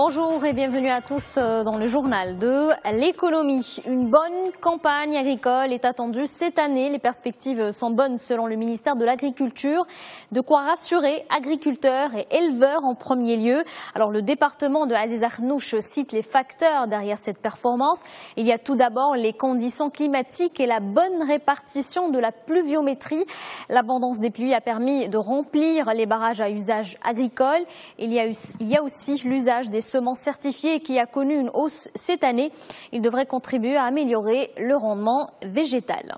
Bonjour et bienvenue à tous dans le journal de l'économie. Une bonne campagne agricole est attendue cette année. Les perspectives sont bonnes selon le ministère de l'Agriculture. De quoi rassurer agriculteurs et éleveurs en premier lieu. Alors le département de Aziz Akhnouch cite les facteurs derrière cette performance. Il y a tout d'abord les conditions climatiques et la bonne répartition de la pluviométrie. L'abondance des pluies a permis de remplir les barrages à usage agricole. Il y a aussi l'usage des semences certifiées qui a connu une hausse cette année. Il devrait contribuer à améliorer le rendement végétal.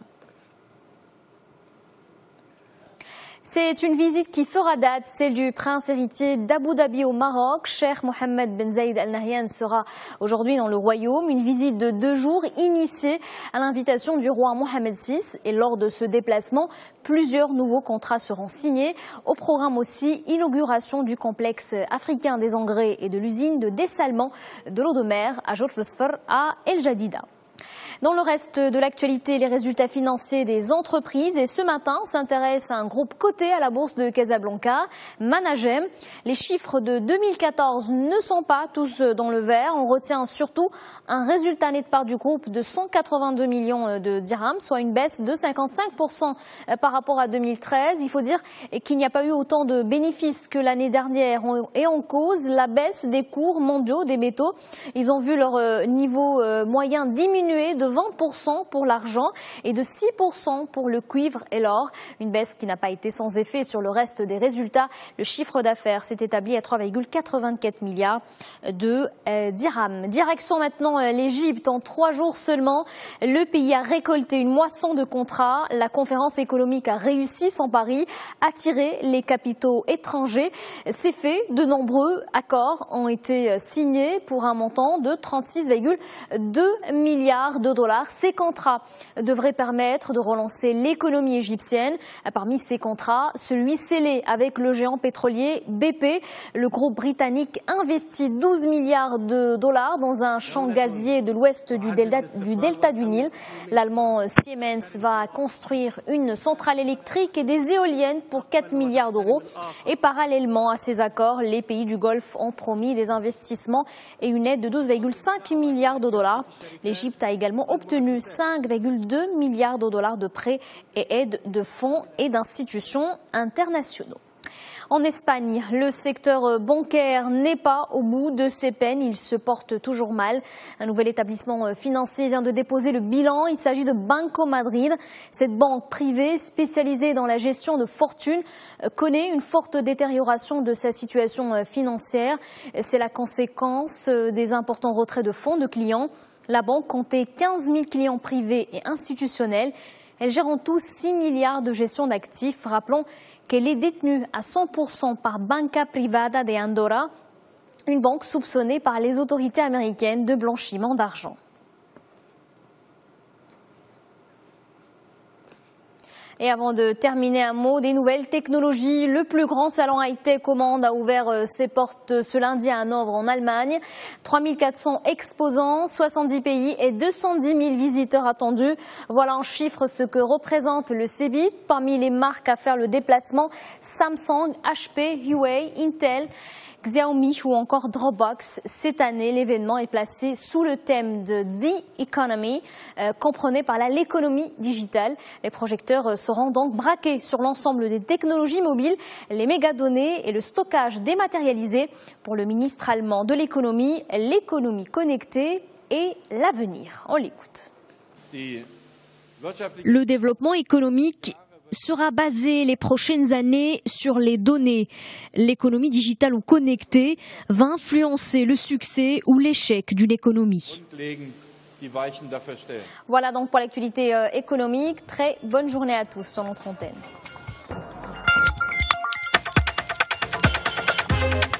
C'est une visite qui fera date, celle du prince héritier d'Abu Dhabi au Maroc. Cheikh Mohammed Ben Zayed Al Nahyan sera aujourd'hui dans le royaume. Une visite de 2 jours initiée à l'invitation du roi Mohammed VI. Et lors de ce déplacement, plusieurs nouveaux contrats seront signés. Au programme aussi, inauguration du complexe africain des engrais et de l'usine de dessalement de l'eau de mer à Jolf el-Sfar à El Jadida. Dans le reste de l'actualité, les résultats financiers des entreprises. Et ce matin, on s'intéresse à un groupe coté à la bourse de Casablanca, Managem. Les chiffres de 2014 ne sont pas tous dans le vert. On retient surtout un résultat net part du groupe de 182 millions de dirhams, soit une baisse de 55% par rapport à 2013. Il faut dire qu'il n'y a pas eu autant de bénéfices que l'année dernière. Et en cause, la baisse des cours mondiaux des métaux. Ils ont vu leur niveau moyen diminuer de 20% pour l'argent et de 6% pour le cuivre et l'or. Une baisse qui n'a pas été sans effet sur le reste des résultats. Le chiffre d'affaires s'est établi à 3,84 milliards de dirhams. Direction maintenant l'Égypte. En 3 jours seulement, le pays a récolté une moisson de contrats. La conférence économique a réussi sans pari, attirer les capitaux étrangers. C'est fait, de nombreux accords ont été signés pour un montant de 36,2 milliards de dollars. Ces contrats devraient permettre de relancer l'économie égyptienne. Parmi ces contrats, celui scellé avec le géant pétrolier BP. Le groupe britannique investit 12 milliards de dollars dans un champ gazier de l'ouest du delta du Nil. L'allemand Siemens va construire une centrale électrique et des éoliennes pour 4 milliards d'euros. Et parallèlement à ces accords, les pays du Golfe ont promis des investissements et une aide de 12,5 milliards de dollars. L'Égypte a également obtenu 5,2 milliards de dollars de prêts et aides de fonds et d'institutions internationaux. En Espagne, le secteur bancaire n'est pas au bout de ses peines. Il se porte toujours mal. Un nouvel établissement financier vient de déposer le bilan. Il s'agit de Banco Madrid. Cette banque privée spécialisée dans la gestion de fortune connaît une forte détérioration de sa situation financière. C'est la conséquence des importants retraits de fonds de clients. La banque comptait 15 000 clients privés et institutionnels. Elle gère en tout 6 milliards de gestion d'actifs. Rappelons qu'elle est détenue à 100% par Banca Privada de Andorra, une banque soupçonnée par les autorités américaines de blanchiment d'argent. Et avant de terminer, un mot des nouvelles technologies. Le plus grand salon high-tech au monde a ouvert ses portes ce lundi à Hanovre en Allemagne. 3400 exposants, 70 pays et 210 000 visiteurs attendus. Voilà en chiffres ce que représente le CeBIT. Parmi les marques à faire le déplacement, Samsung, HP, Huawei, Intel, Xiaomi ou encore Dropbox. Cette année, l'événement est placé sous le thème de The Economy, comprenez par là l'économie digitale. Les projecteurs seront donc braqués sur l'ensemble des technologies mobiles, les mégadonnées et le stockage dématérialisé. Pour le ministre allemand de l'économie connectée est l'avenir. On l'écoute. Le développement économique sera basé les prochaines années sur les données. L'économie digitale ou connectée va influencer le succès ou l'échec d'une économie. Voilà donc pour l'actualité économique. Très bonne journée à tous sur notre antenne.